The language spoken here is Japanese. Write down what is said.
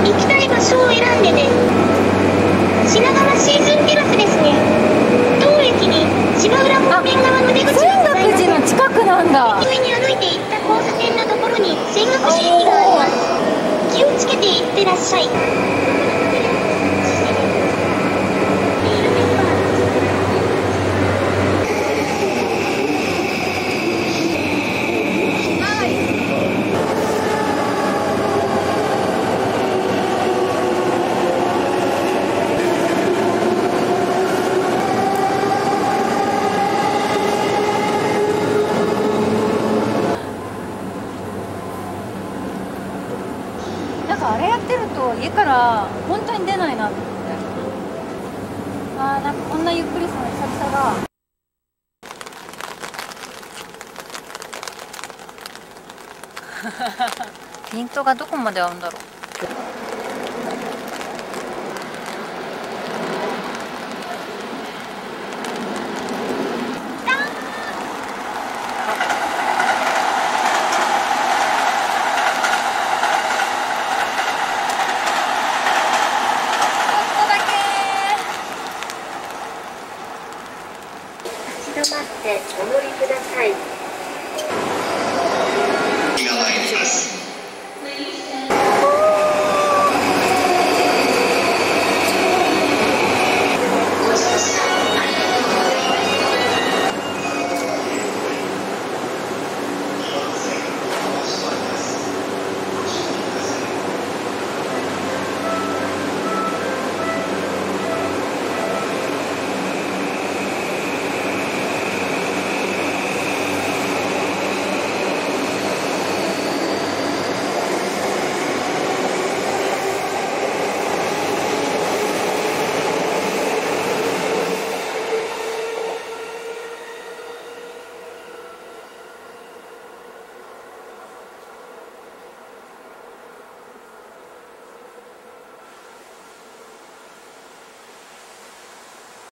行きたい場所を選んでね。品川シーズンテラスですね。当駅に芝浦方面側の出口がございます。 泉岳寺の近くなんだ。 上に歩いていった交差点のところに泉岳寺駅があります。気をつけていってらっしゃい。 なんかあれやってると家から本当に出ないなと思って。なんかこんなゆっくりするの久々だ。ピントがどこまで合うんだろう。 立ち止まってお乗りください。